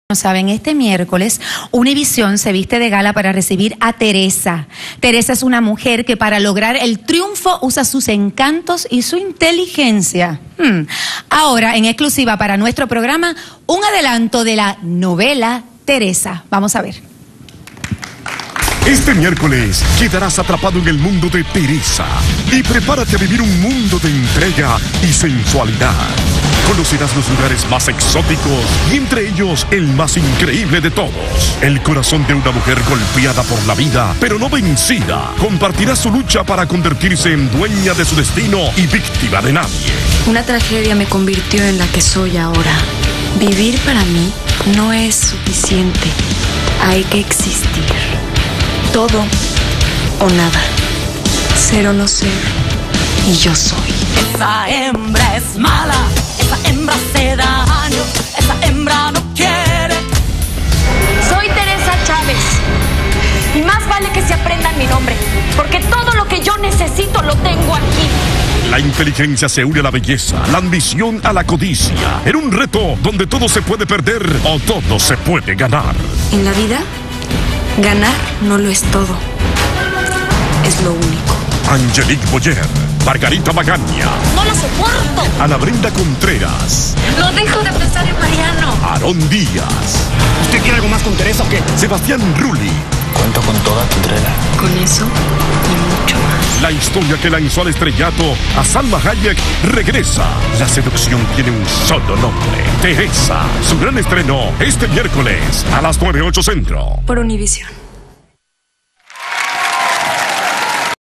No saben, este miércoles Univisión se viste de gala para recibir a Teresa. Teresa es una mujer que para lograr el triunfo usa sus encantos y su inteligencia. Ahora, en exclusiva para nuestro programa, un adelanto de la novela Teresa. Vamos a ver. Este miércoles quedarás atrapado en el mundo de Teresa y prepárate a vivir un mundo de entrega y sensualidad. Conocerás los lugares más exóticos y entre ellos el más increíble de todos. El corazón de una mujer golpeada por la vida, pero no vencida. Compartirá su lucha para convertirse en dueña de su destino y víctima de nadie. Una tragedia me convirtió en la que soy ahora. Vivir para mí no es suficiente. Hay que existir. Todo o nada. Ser o no ser. Y yo soy. Esa hembra es mala. Esa hembra hace daño. Esa hembra no quiere. Soy Teresa Chávez. Y más vale que se aprendan mi nombre. Porque todo lo que yo necesito lo tengo aquí. La inteligencia se une a la belleza, la ambición a la codicia. En un reto donde todo se puede perder o todo se puede ganar. En la vida, ganar no lo es todo. Es lo único. Angelique Boyer, Margarita Magaña, ¡No lo soporto! Ana Brenda Contreras, ¡No dejo de pensar en Mariano! Aarón Díaz. ¿Usted quiere algo más con Teresa o qué? Sebastián Rulli. Cuento con toda tu entrega. Con eso y mucho más. La historia que lanzó al estrellato a Salma Hayek regresa. La seducción tiene un solo nombre: Teresa. Su gran estreno este miércoles a las 9:08 Centro. Por Univisión.